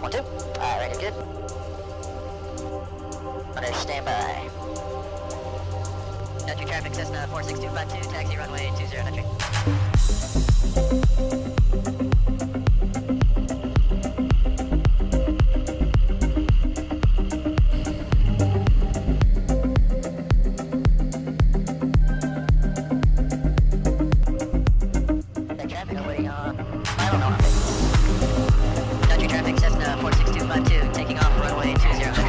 check 1, 2. Alright, good. Under standby. Entry traffic Cessna 46252, taxi runway 20 entry. Traffic, I'm waiting on final knock. Entry traffic Cessna 46252, taking off runway 20 entry.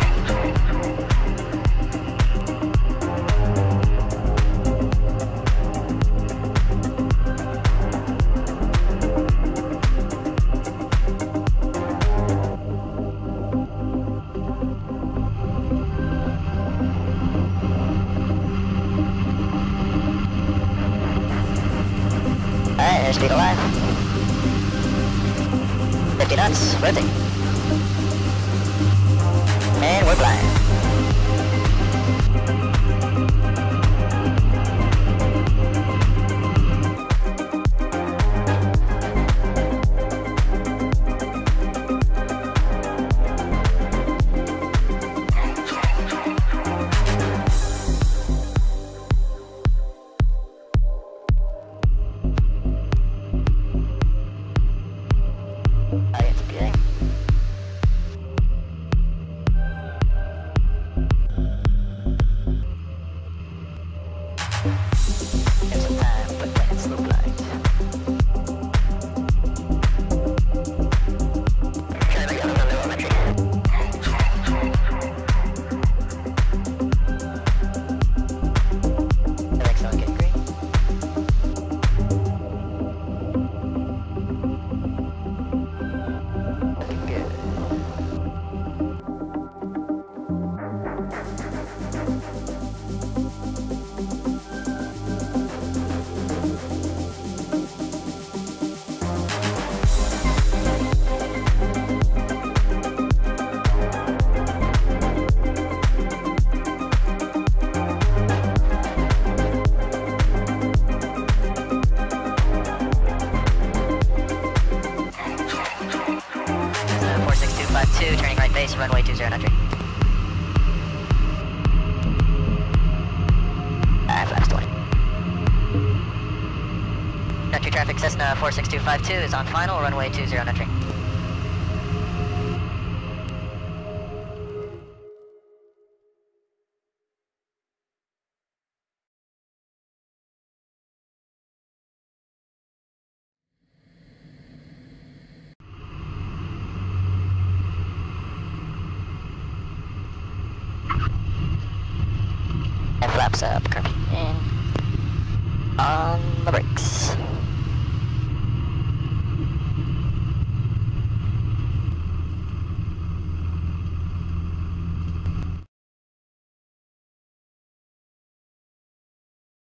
Alright, airspeed alive. 50 knots, rotate. And we're flying. Turning right base, runway 20 entry. Flaps 20. Entry traffic Cessna 46252 is on final, runway 20 entry. And flaps up, curving in on the brakes.